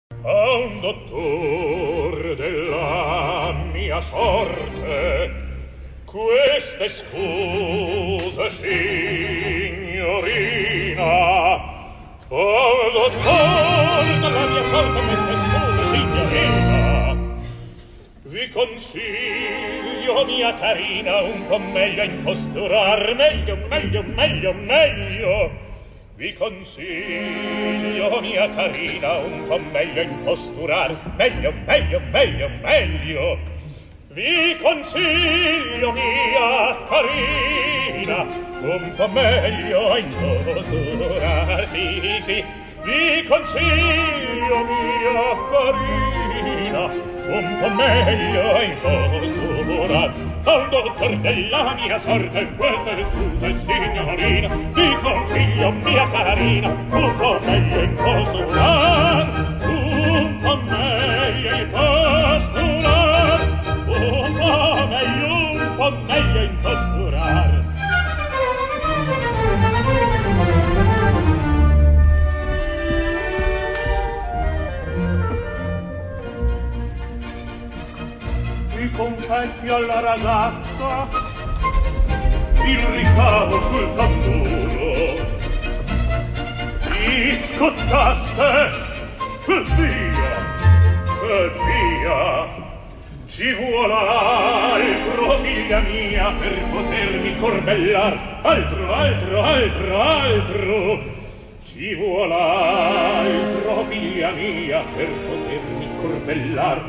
A un dottor della mia sorte queste scuse, signorina. A un dottor della mia sorte queste scuse, signorina. Vi consiglio, mia carina, un po' meglio imposturar, meglio. Vi consiglio, mia carina, un po' meglio imposturar, meglio. Vi consiglio, mia carina, un po' meglio imposturar, sì. Vi consiglio, mia carina, un po' meglio imposturar. A un dottor della mia sorte queste scuse, signorina. Vi consiglio, mia carina, un po' meglio imposturar, un po' meglio imposturar, un po' meglio imposturar. I confetti alla ragazza, il ricamo sul tamburo, gli scottaste e via. Ci vuole altro, figlia mia, per potermi corbellar, altro. Ci vuole altro, figlia mia, per potermi corbellar,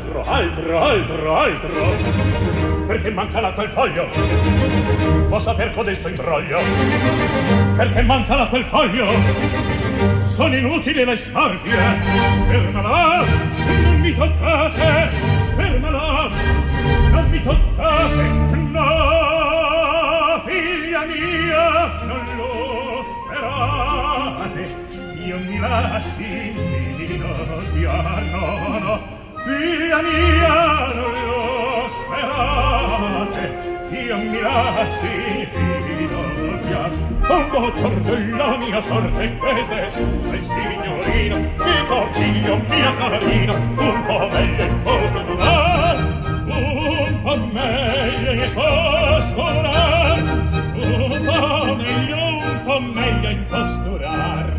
altro. Perché manca l'acqua il foglio? Può saper codesto imbroglio? Perché manca l'acqua il foglio? Sono inutili le smarfie. Fermala, non mi toccate. Fermala, non mi toccate. No, figlia mia, non lo sperate. Io mi lasci no, figlia mia, non lo sperate, io mi lasci finocchiare. Un dottor della mia sorte queste scuse, signorina. Vi consiglio, mia carina, un po' meglio imposturar, un po' meglio imposturar, un po' meglio imposturar.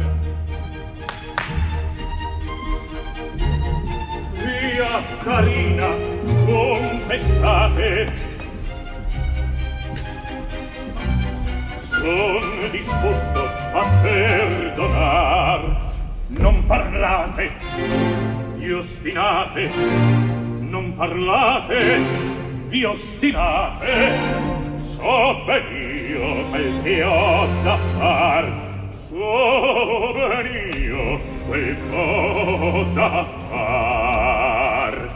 Via carina, confessate, son disposto a perdonar. Non parlate, vi ostinate, non parlate, vi ostinate. So ben io quel che ho da far, so ben io quel che ho da far.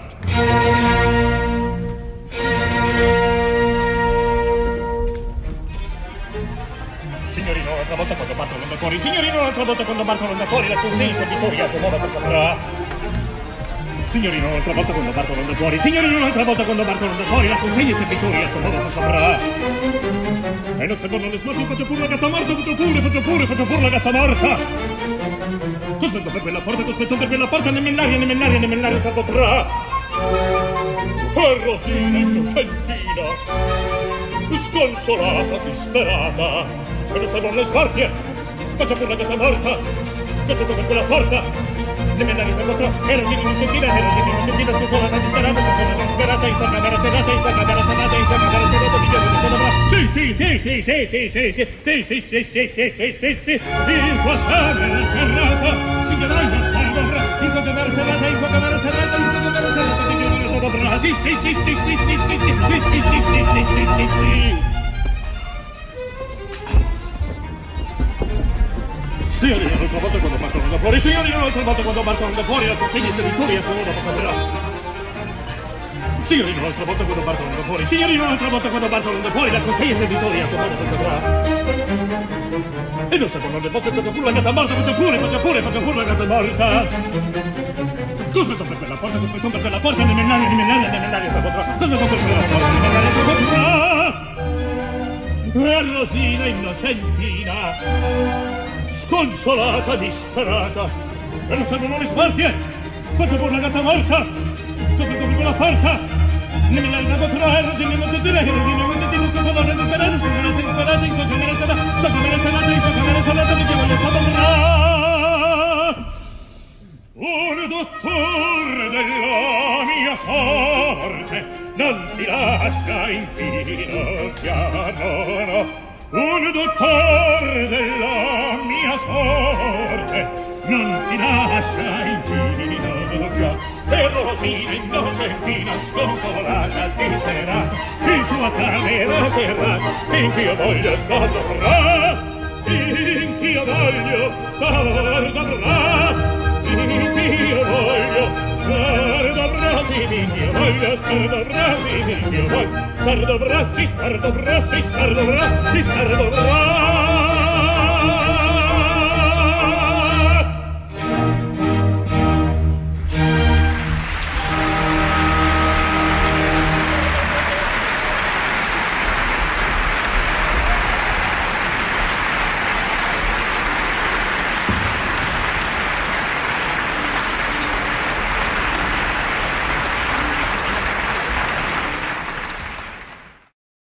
Signorino, un'altra volta quando Bartolo anda fuori. Signorino, un'altra volta quando Bartolo anda fuori. La consegna servitoria a sua moda per saprà. Signorino, un'altra volta quando Bartolo anda fuori. Signorino, un'altra volta quando Bartolo anda fuori. La consegna servitoria a sua moda per saprà. E non servono le smorfie, faccio pure la gatta morta. Faccio pure la gatta morta. Cospetto per quella porta, nemmell'aria, che potrà. E Rosina innocentina, sconsolata, disperata, e non servono le smorfie, faccio pure la gatta morta. Cospetto per quella porta, nemmell'aria, che potrà. E Rosina innocentina, sconsolata, disperata, in sua camera serrata, in sua camera serrata, figlio di sua camera. Sì, in sua camera serrata, figlio di sua camera, in sua camera serrata, figlio di sua camera. Sì. Signorina, un'altra volta quando Bartolo anda fuori. Signorina, un'altra volta quando Bartolo anda fuori. La consegna di territorio a sua moda passerà. Signorina, un'altra volta quando Bartolo anda fuori. Signorina, un'altra volta quando Bartolo anda fuori. La consegna servitoria a sua moda passerà. E non servono le vostre, faccio pure la gatta morta. Faccio pure la gatta morta. Cospetto per quella porta, nemmell'aria, che potrà. Cospetto per quella porta, nemmell'aria, che potrà. E Rosina innocentina, sconsolata, disperata, e non servono le smorfie, faccio pur la gatta morta, cosa come la porta, ne me la devo trovare, se ne non c'è dire, se ne non c'è dire, scusa, non è disperata, se non è disperata, in sua camera salata, sua camera salata, in sua camera salata, perché voglio saperla. Un dottore della mia sorte non si lascia infinocchiare, un dottore della mia sorte non si lascia infinocchiare, e Rosina innocentina sconsolata disperata in sua camera serrata, in che io voglio star dovrà, in che io voglio star dovrà, io voglio star dovrà, sì, io voglio star dovrà, sì, io voglio star dovrà, sì, star dovrà, sì, star dovrà, sì, star dovrà.